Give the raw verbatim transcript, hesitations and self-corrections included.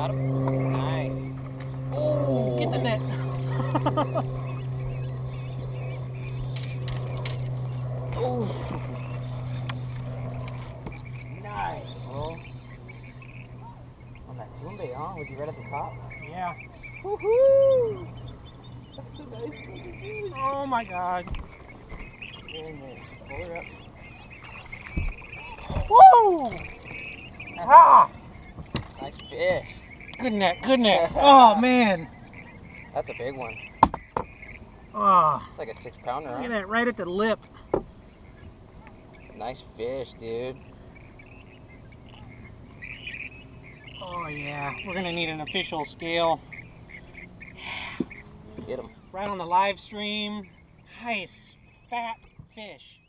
Got him. Nice. Oh, get the net. Oh. Nice, bro. On that swim bait, huh? Was he right at the top? Yeah. Woohoo! That's a nice fucking fish. Oh my god. In there. Pull her up. Woo! Ah! Nice fish. Good net, good net. Oh man. That's a big one. Oh, It's like a six pounder, look huh? at that, right at the lip. Nice fish, dude. Oh yeah, we're gonna need an official scale. Get him. Right on the live stream. Nice, fat fish.